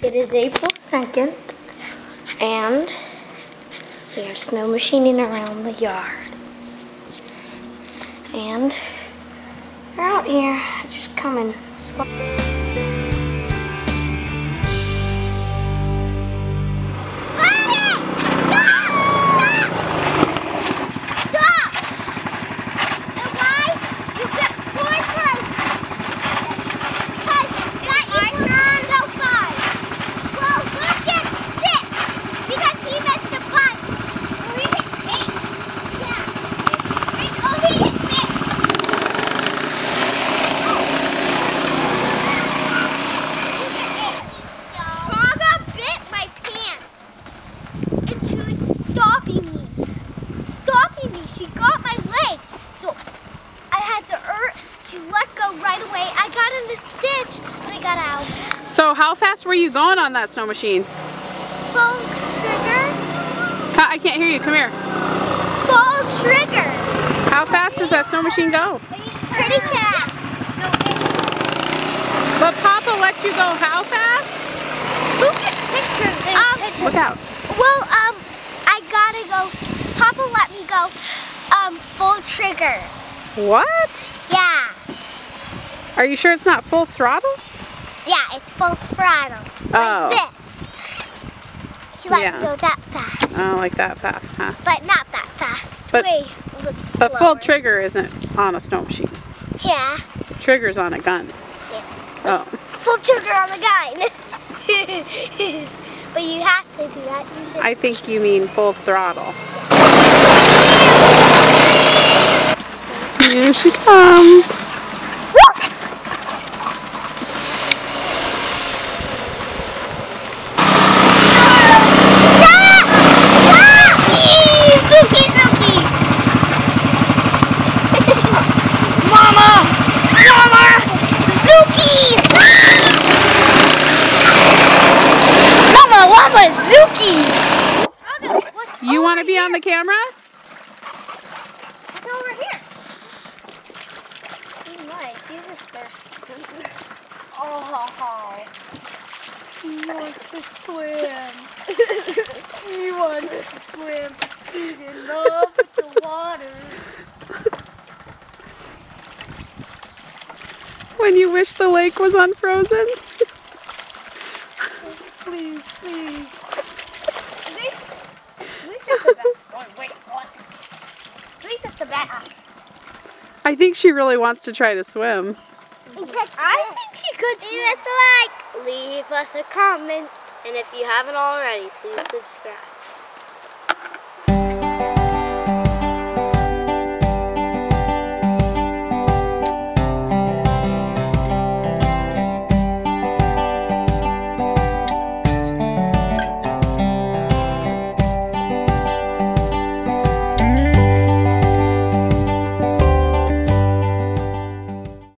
It is April 2nd, and we are snow machining around the yard. And they're out here just coming. She got my leg, so I had to she let go right away. I got in the stitch, and I got out. So how fast were you going on that snow machine? Full trigger. I can't hear you, come here. Full trigger. How fast does that snow machine go? Pretty fast. But Papa let you go how fast? Who gets pictures? Look out. Well, I gotta go. Papa let me go full trigger. What? Yeah. Are you sure it's not full throttle? Yeah, it's full throttle. Oh. Like this. He let me go that fast. Oh, like that fast, huh? But not that fast. But slower. a full trigger isn't on a snow machine. Yeah. Trigger's on a gun. Yeah. Oh. Full trigger on the gun. But you have to do that usually. I think you mean full throttle. Here she comes. You want to be on the camera? It's over here. Oh my, Jesus, oh, he wants to swim. He wants to swim. He's in love with the water. When you wish the lake was unfrozen? Please, please. At least it's the back. I think she really wants to try to swim. I think she could do this. Leave us a comment, and if you haven't already, please subscribe.